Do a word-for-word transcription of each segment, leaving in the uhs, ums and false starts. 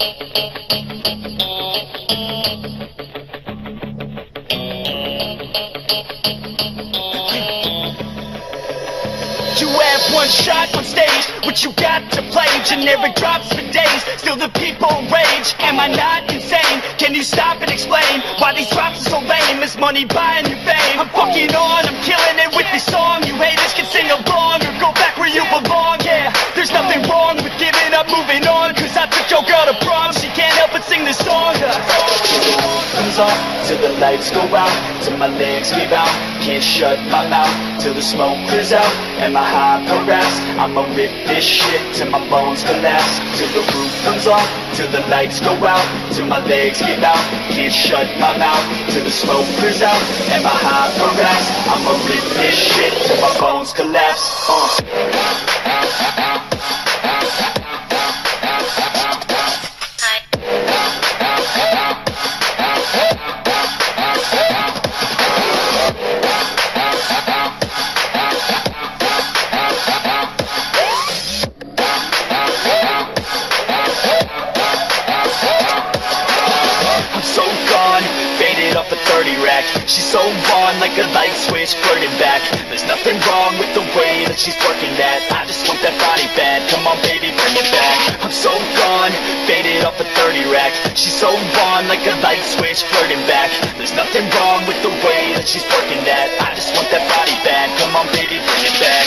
You have one shot on stage, what you got to play? Generic drops for days, still the people rage. Am I not insane? Can you stop and explain why these drops are so lame? Is money buying you fame? I'm fucking on, I'm killing it with this song. You haters can sing along or go back where you belong. Yeah, there's nothing wrong with giving up, moving on. Cause I took your girl to prom, she can't help but sing this song. Comes on, till the lights go out, till my legs give out. Can't shut my mouth, till the smoke clears out. Am I high, harassed? I'ma rip this shit till my bones collapse. Till the roof comes off, till the lights go out, till my legs give out. Can't shut my mouth, till the smoke clears out. Am I high, harassed? I'ma rip this shit till my bones collapse. uh. She's so on like a light switch, flirting back. There's nothing wrong with the way that she's working that. I just want that body bad, come on baby, bring it back. I'm so gone, faded off a thirty rack. She's so on like a light switch, flirting back. There's nothing wrong with the way that she's working that. I just want that body bad, come on baby, bring it back.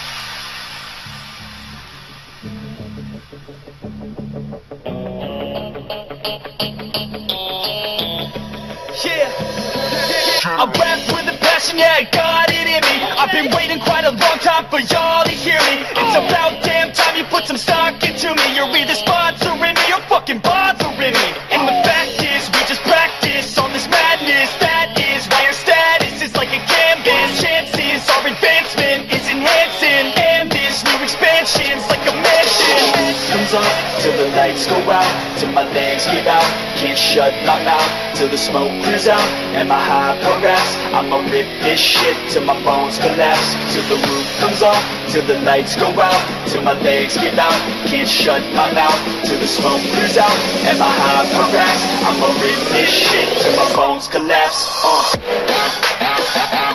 I rap with a passion, yeah, I got it in me. I've been waiting quite a long time for y'all to hear me. It's about damn time you put some stock into me. You're either sponsoring me or fucking bothering me. And the fact is, we just practice on this madness. That is why our status is like a canvas. Chances our advancement is enhancing, and this new expansion's like a mansion. Comes on, till the lights go out, till my legs give out. Can't shut my mouth, till the smoke clears out. Am I high, harassed? I'ma rip this shit till my bones collapse. Till the roof comes off, till the lights go out, till my legs give out. Can't shut my mouth, till the smoke clears out. Am I high, harassed? I'ma rip this shit till my bones collapse. uh.